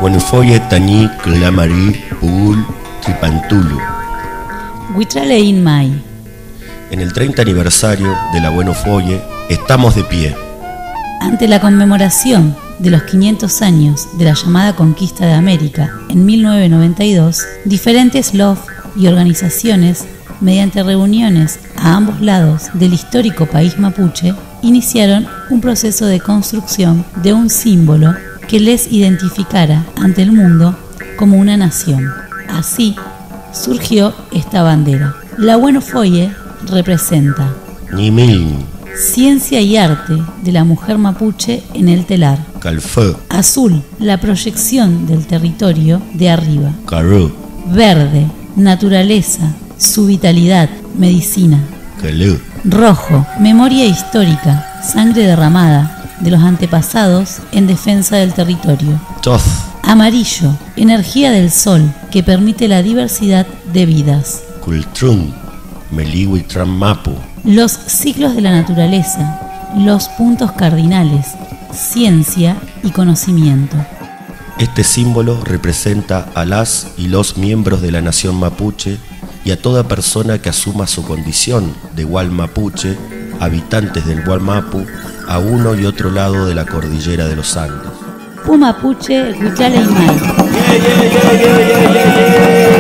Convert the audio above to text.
Buenofoye Tañí Clamarí Pul Tripantulu. Huitralein May. En el 30 aniversario de la Buenofoye estamos de pie. Ante la conmemoración de los 500 años de la llamada conquista de América en 1992, diferentes LOF y organizaciones, mediante reuniones a ambos lados del histórico país mapuche, iniciaron un proceso de construcción de un símbolo que les identificara ante el mundo como una nación. Así surgió esta bandera. La Buenofoye representa Ñimiln, ciencia y arte de la mujer mapuche en el telar. Calfé, Azul, la proyección del territorio de arriba. Carú, Verde, naturaleza, su vitalidad, medicina. Calú, Rojo, memoria histórica, sangre derramada de los antepasados en defensa del territorio. Toz, Amarillo, energía del sol que permite la diversidad de vidas. Cultrún, Melihuitran Mapu, Los ciclos de la naturaleza, los puntos cardinales, ciencia y conocimiento. Este símbolo representa a las y los miembros de la nación mapuche y a toda persona que asuma su condición de Gual Mapuche, habitantes del Gual Mapu, a uno y otro lado de la cordillera de los Andes. Pumapuche, Huitralein May.